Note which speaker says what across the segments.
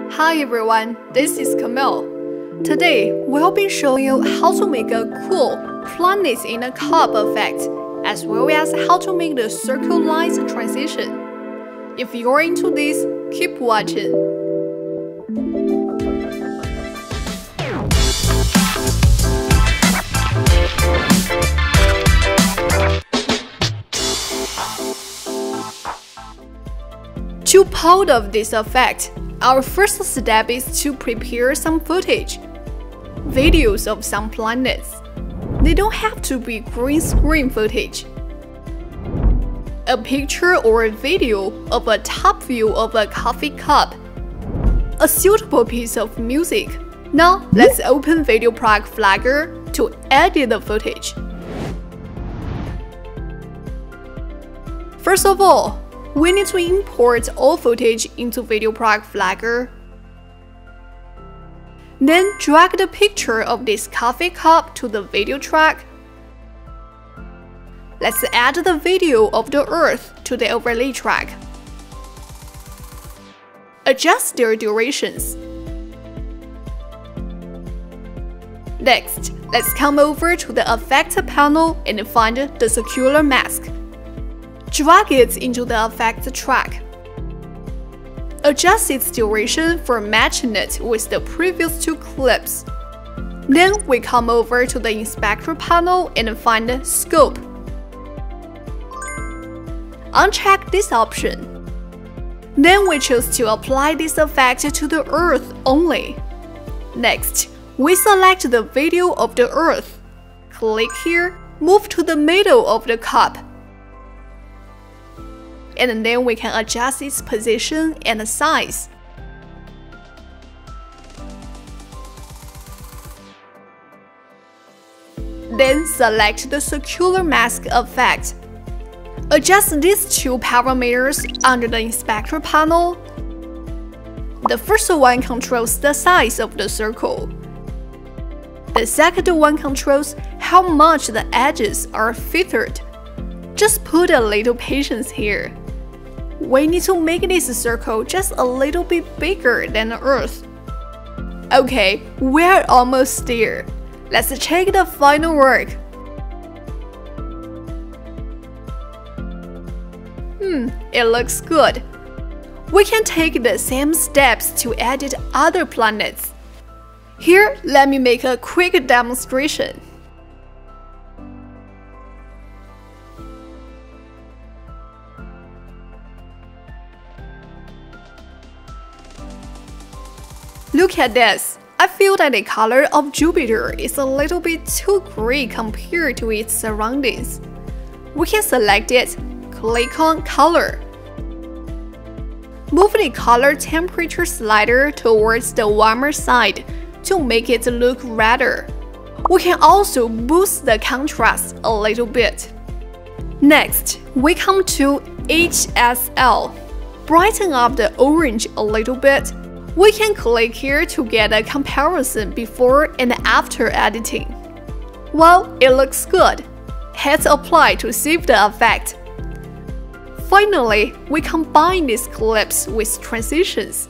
Speaker 1: Hi everyone, this is Camille. Today, we'll be showing you how to make a cool planets in a cup effect, as well as how to make the circle lines transition. If you're into this, keep watching. To pull off this effect, our first step is to prepare some footage, videos of some planets. They don't have to be green screen footage. A picture or a video of a top view of a coffee cup. A suitable piece of music. Now let's open VideoProc Vlogger to edit the footage. First of all, we need to import all footage into VideoProc Vlogger. Then drag the picture of this coffee cup to the video track. Let's add the video of the Earth to the overlay track. Adjust their durations. Next, let's come over to the Effect panel and find the circular mask. Drag it into the effect track. Adjust its duration for matching it with the previous two clips. Then we come over to the Inspector panel and find Scope. Uncheck this option. Then we choose to apply this effect to the Earth only. Next, we select the video of the Earth. Click here, move to the middle of the cup. And then we can adjust its position and size. Then select the circular mask effect. Adjust these two parameters under the Inspector panel. The first one controls the size of the circle. The second one controls how much the edges are feathered. Just put a little patience here. We need to make this circle just a little bit bigger than the Earth. Okay, we're almost there. Let's check the final work. It looks good. We can take the same steps to edit other planets. Here, let me make a quick demonstration. Look at this. I feel that the color of Jupiter is a little bit too gray compared to its surroundings. We can select it, click on Color. Move the color temperature slider towards the warmer side to make it look redder. We can also boost the contrast a little bit. Next, we come to HSL. Brighten up the orange a little bit. We can click here to get a comparison before and after editing. Well, it looks good. Hit Apply to save the effect. Finally, we combine these clips with transitions.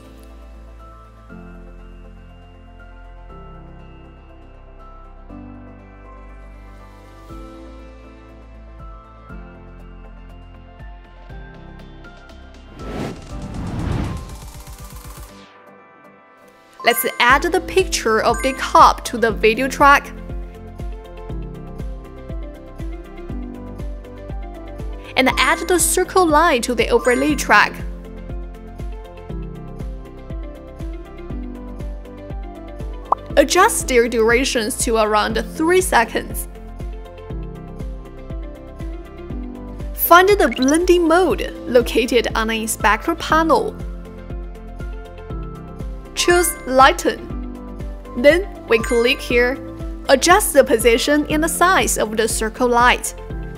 Speaker 1: Let's add the picture of the cup to the video track. And add the circle line to the overlay track. Adjust their durations to around 3 seconds. Find the blending mode located on the Inspector panel. Choose Lighten. Then we click here, adjust the position and the size of the circle light.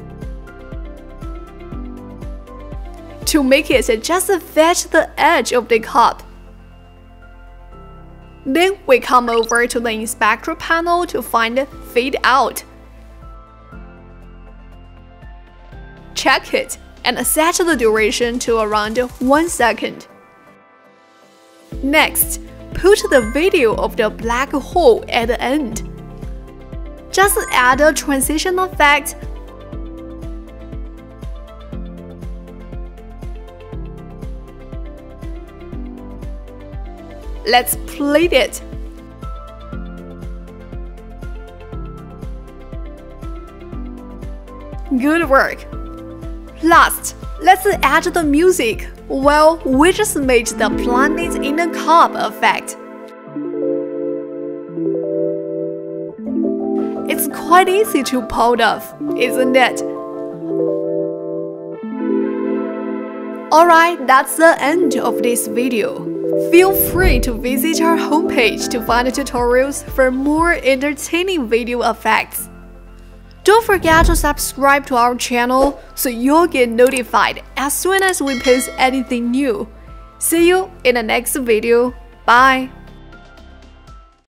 Speaker 1: To make it just fetch the edge of the cup. Then we come over to the Inspector panel to find Fade Out. Check it and set the duration to around 1 second. Next, put the video of the black hole at the end. Just add a transition effect. Let's play it. Good work. Last, let's add the music. Well, we just made the planet in a cup effect. It's quite easy to pull off, isn't it? Alright, that's the end of this video. Feel free to visit our homepage to find tutorials for more entertaining video effects. Don't forget to subscribe to our channel so you'll get notified as soon as we post anything new. See you in the next video. Bye!